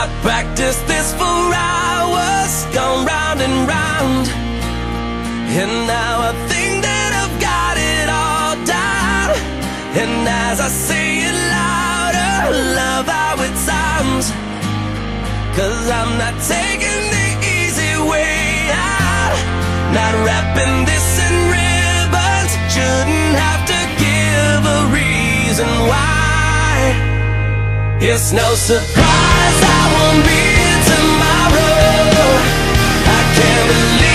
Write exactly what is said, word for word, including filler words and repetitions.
I practiced this for hours, gone round and round, and now I think that I've got it all down. And as I say it louder, love how it sounds, 'cause I'm not taking the easy way out. Not wrapping this in ribbons, shouldn't have to give a reason why. It's no surprise I won't be here tomorrow. I can't believe